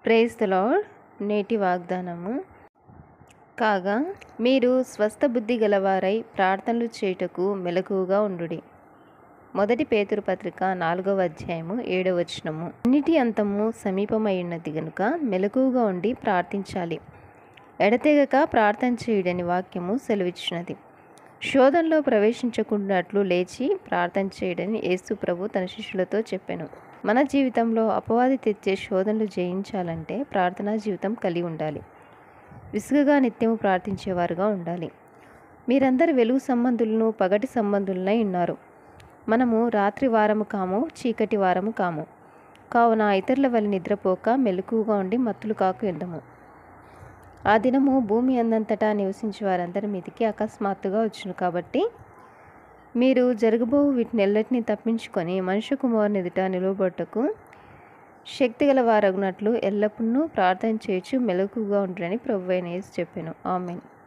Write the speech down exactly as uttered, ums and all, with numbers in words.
Praise the lord. నేటి వాగ్దానము. కాగా మీరు స్వస్థ బుద్ధి గలవారై ప్రార్థనలు చేయుటకు మెలకువగా ఉండుడి. మొదటి పేతురు పత్రిక నాలుగవ అధ్యాయము ఏడవ వచనము. అన్నిటి అంతము సమీపమైనది గనుక మెలకువగా ఉండి ప్రార్థించాలి. ఎడతెగక ప్రార్థన చేయుడని వాక్యము సెలవిచ్చినది. శోధనలో ప్రవేశించకుండాట్లు లేచి ప్రార్థన చేయడని యేసు ప్రభు తన శిష్యులతో చెప్పెను. మన జీవితంలో అపవాది తెచ్చే శోధనలు జయించాలంటే ప్రార్థనా జీవితం కలిగి ఉండాలి. విసుగగా నిత్యము ప్రార్థించేవారుగా ఉండాలి. మీరందరు వెలుగు సంబంధులను పగటి సంబంధులనై ఉన్నారు. మనము రాత్రి వారము కాము, చీకటి వారము కాము. కావున ఇతరుల వల్ల నిద్రపోక మెలకువగా ఉండి మత్తులు కాకు ఎందము. ఆ దినము భూమి అందంతటా నివసించే వారందరి మీదికి అకస్మాత్తుగా వచ్చును. కాబట్టి మీరు జరగబో వీటినెల్లటినీ తప్పించుకొని మనుష్య కుమారుని ఎదుట నిలువబడుటకు శక్తిగల వారగునట్లు ఎల్లప్పుడూ ప్రార్థన చేయుచు మెలకువగా ఉండుడని ప్రభువైన యేసు చెప్పెను. ఆమేన్.